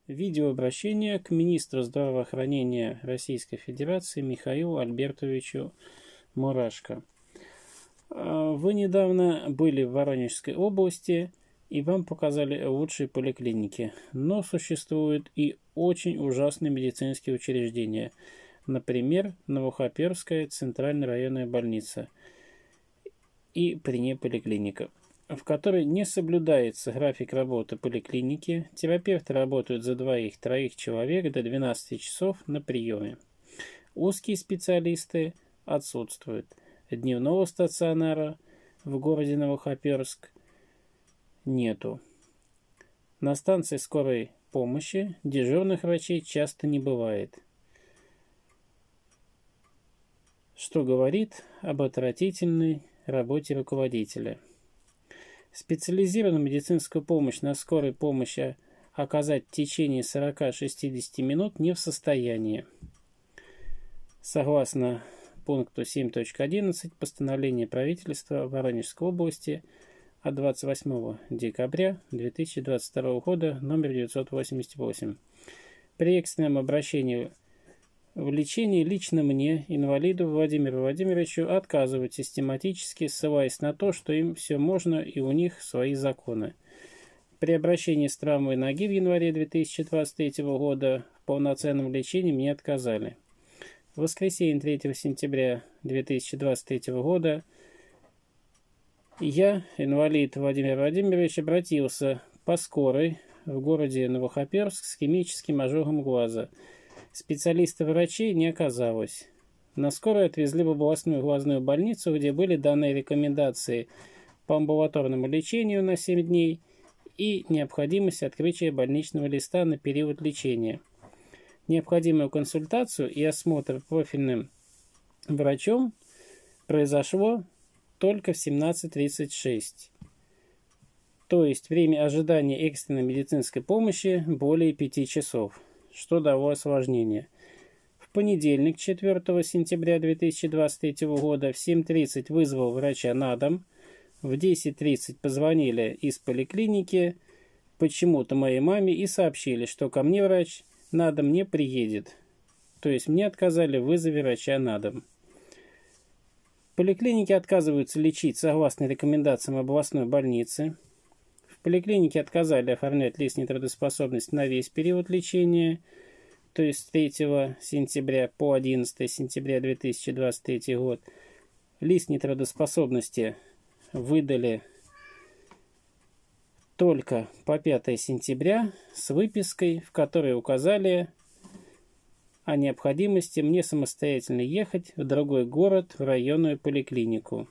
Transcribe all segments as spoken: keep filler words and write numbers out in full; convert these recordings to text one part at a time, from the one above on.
Видеообращение к министру здравоохранения Российской Федерации Михаилу Альбертовичу Мурашко. Вы недавно были в Воронежской области и вам показали лучшие поликлиники, но существуют и очень ужасные медицинские учреждения, например, Новохоперская центральная районная больница и при ней поликлиника, в которой не соблюдается график работы поликлиники, терапевты работают за двоих-троих человек до двенадцати часов на приеме. Узкие специалисты отсутствуют. Дневного стационара в городе Новохоперск нету. На станции скорой помощи дежурных врачей часто не бывает, что говорит об отвратительной работе руководителя. Специализированную медицинскую помощь на скорой помощи оказать в течение сорока-шестидесяти минут не в состоянии. Согласно пункту семь точка одиннадцать постановления правительства Воронежской области от двадцать восьмого декабря две тысячи двадцать второго года номер девятьсот восемьдесят восемь. При экстренном обращении в лечении лично мне, инвалиду Владимиру Владимировичу, отказывают систематически, ссылаясь на то, что им все можно и у них свои законы. При обращении с травмой ноги в январе две тысячи двадцать третьего года в полноценном лечении мне отказали. В воскресенье третьего сентября две тысячи двадцать третьего года я, инвалид Владимир Владимирович, обратился по скорой в городе Новохоперск с химическим ожогом глаза. Специалистов-врачей не оказалось. На скорой отвезли в областную глазную больницу, где были даны рекомендации по амбулаторному лечению на семь дней и необходимость открытия больничного листа на период лечения. Необходимую консультацию и осмотр профильным врачом произошло только в семнадцать тридцать шесть. То есть время ожидания экстренной медицинской помощи более пяти часов. Что дало осложнение. В понедельник, четвёртого сентября две тысячи двадцать третьего года, в семь тридцать вызвал врача на дом, в десять тридцать позвонили из поликлиники почему-то моей маме и сообщили, что ко мне врач на дом не приедет. То есть мне отказали в вызове врача на дом. Поликлиники отказываются лечить согласно рекомендациям областной больницы. В поликлинике отказали оформлять лист нетрудоспособности на весь период лечения, то есть с третьего сентября по одиннадцатое сентября две тысячи двадцать третий год. Лист нетрудоспособности выдали только по пятое сентября с выпиской, в которой указали о необходимости мне самостоятельно ехать в другой город, в районную поликлинику.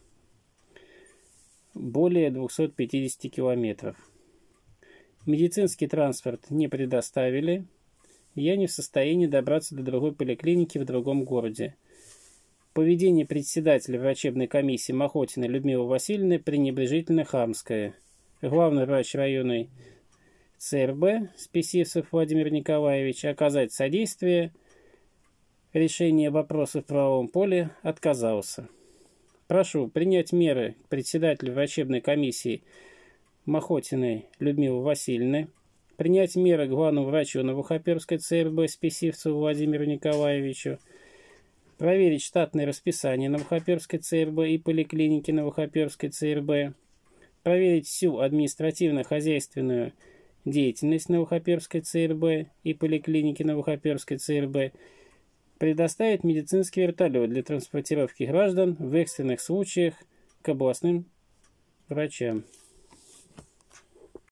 Более двухсот пятидесяти километров. Медицинский транспорт не предоставили. Я не в состоянии добраться до другой поликлиники в другом городе. Поведение председателя врачебной комиссии Махотиной Людмилы Васильевны пренебрежительно хамское. Главный врач районной ЦРБ Списивцев Владимир Николаевич оказать содействие решения вопросов в правовом поле отказался. Прошу принять меры к председателю врачебной комиссии Махотиной Людмилы Васильевны, принять меры к главному врачу Новохоперской ЦРБ Списивцеву Владимиру Николаевичу, проверить штатное расписание Новохоперской ЦРБ и поликлиники Новохоперской ЦРБ, проверить всю административно-хозяйственную деятельность Новохоперской ЦРБ и поликлиники Новохоперской ЦРБ, предоставить медицинский вертолет для транспортировки граждан в экстренных случаях к областным врачам.